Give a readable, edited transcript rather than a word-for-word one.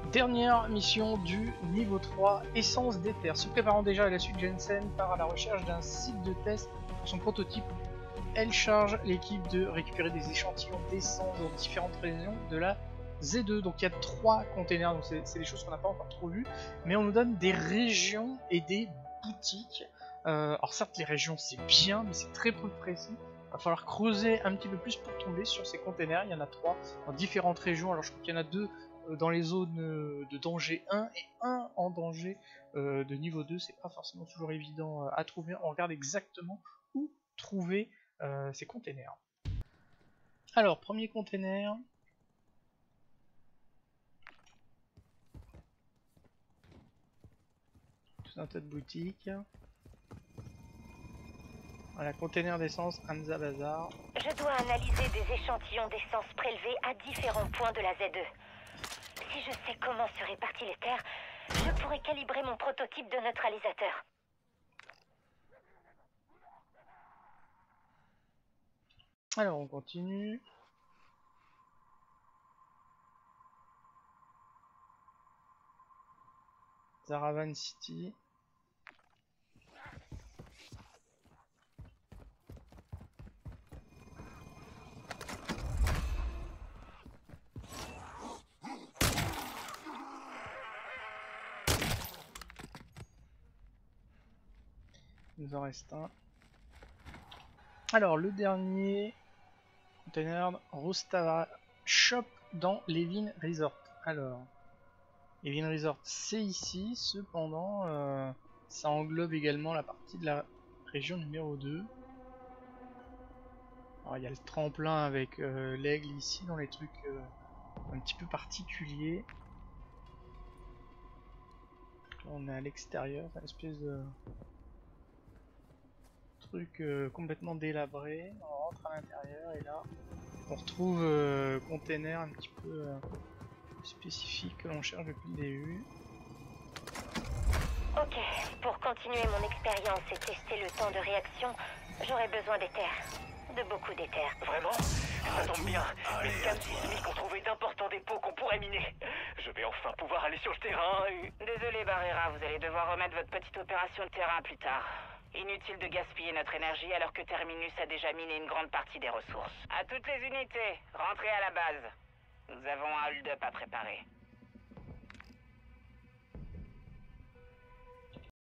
Dernière mission du niveau 3, essence d'éther. Se préparant déjà à la suite, Jensen part à la recherche d'un site de test pour son prototype. Elle charge l'équipe de récupérer des échantillons d'essence dans différentes régions de la Z2. Donc il y a 3 containers, donc c'est des choses qu'on n'a pas encore trop vues, mais on nous donne des régions et des boutiques. Alors certes les régions c'est bien, mais c'est très peu précis. Il va falloir creuser un petit peu plus pour tomber sur ces containers. Il y en a 3 dans différentes régions. Alors je crois qu'il y en a 2 dans les zones de danger 1 et 1 en danger de niveau 2. C'est pas forcément toujours évident à trouver. On regarde exactement où trouver ces containers. Alors, premier container. Tout un tas de boutiques. Voilà, container d'essence, Hamza Bazar. Je dois analyser des échantillons d'essence prélevés à différents points de la Z2. Si je sais comment se répartit les terres, je pourrais calibrer mon prototype de neutralisateur. Alors, on continue. Zaravan City. Il nous en reste un. Alors, le dernier container, Rostava Shop dans Levin Resort. Alors, Levin Resort, c'est ici. Cependant, ça englobe également la partie de la région numéro 2. Alors, il y a le tremplin avec l'aigle ici, dans les trucs un petit peu particuliers. Là, on est à l'extérieur, c'est une espèce de truc complètement délabré. On rentre à l'intérieur et là on retrouve container un petit peu spécifique que l'on cherche depuis le début. Ok, pour continuer mon expérience et tester le temps de réaction, j'aurai besoin d'éther. De beaucoup d'éther. Vraiment? Ça tombe bien. Les scans sismiques ont trouvé d'importants dépôts qu'on pourrait miner. Je vais enfin pouvoir aller sur le terrain et... Désolé Barrera, vous allez devoir remettre votre petite opération de terrain plus tard. Inutile de gaspiller notre énergie alors que Terminus a déjà miné une grande partie des ressources. À toutes les unités, rentrez à la base. Nous avons un hold-up à préparer.